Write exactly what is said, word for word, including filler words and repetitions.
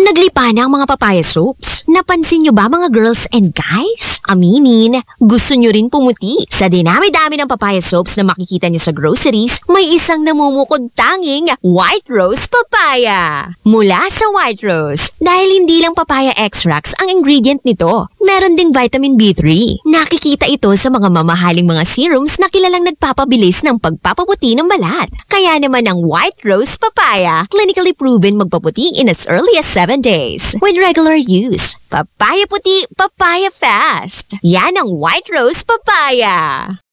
Naglipa na ang mga papaya soaps. Napansin nyo ba mga girls and guys? Aminin, gusto nyo rin pumuti. Sa dinami-dami ng papaya soaps na makikita nyo sa groceries, may isang namumukod tanging White Rose Papaya. Mula sa White Rose, dahil hindi lang papaya extracts ang ingredient nito, meron ding vitamin B three. Nakikita ito sa mga mamahaling mga serums na kilalang nagpapabilis ng pagpapaputi ng balat. Kaya naman ang White Rose Papaya, clinically proven magpaputi in as early as seven days. With regular use, papaya puti, papaya fast. Yan ang White Rose Papaya.